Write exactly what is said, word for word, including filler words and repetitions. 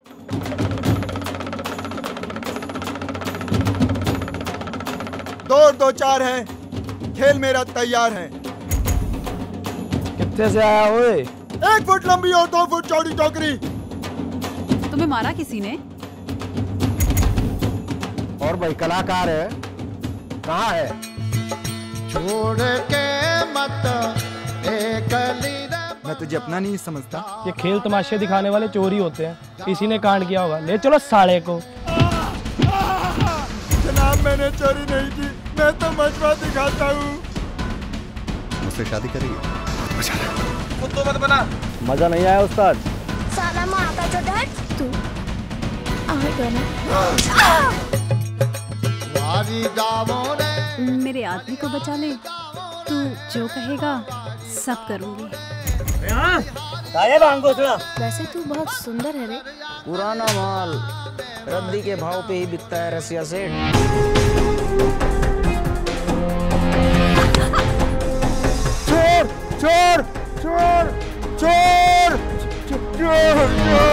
दो और दो चार है, खेल मेरा तैयार है। कितने से आया हुए? एक फुट लंबी और दो फुट चौड़ी टोकरी। तुम्हें मारा किसी ने? और भाई कलाकार है, कहाँ है? छोड़ के मत एक मैं तुझे अपना नहीं समझता। ये खेल तमाशे दिखाने वाले चोरी होते हैं, इसी ने कांड किया होगा। ले चलो साले को। जनाब मैंने चोरी नहीं की, मैं तो मजबा दिखाता हूँ। मुझसे शादी करेगी? खुद तो मत बना। मजा नहीं आया उस्ताद? साला माँ का जो डर तू आएगा ना। मेरे आदमी को बचा ले, तू जो कहेगा सब करूँगी। वैसे तू बहुत सुंदर है रे। पुराना माल रद्दी के भाव पे ही बिकता है रसिया सेठ। चोर चोर चोर चोर चोर चोर